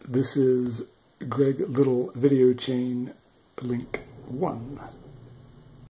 This is Greg Little Video Chain Link 1.